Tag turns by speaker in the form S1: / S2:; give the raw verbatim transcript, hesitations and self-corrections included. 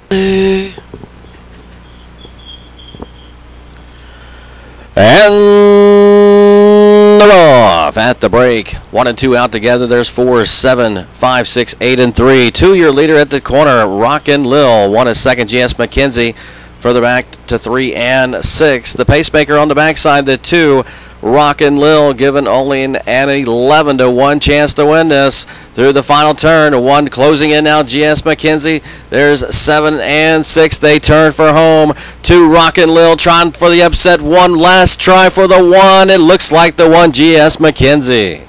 S1: And they're off at the break. One and two out together. There's four, seven, five, six, eight, and three. Two-year leader at the corner, Rockin' Lil. One is second, G S Mackenzie. Further back to three and six. The pacemaker on the backside, the two, Rockin' Lil, given only an, an eleven to one chance to win this through the final turn. One closing in now, G S Mackenzie. There's seven and six. They turn for home. Two, Rockin' Lil trying for the upset. One last try for the one. It looks like the one, G S Mackenzie.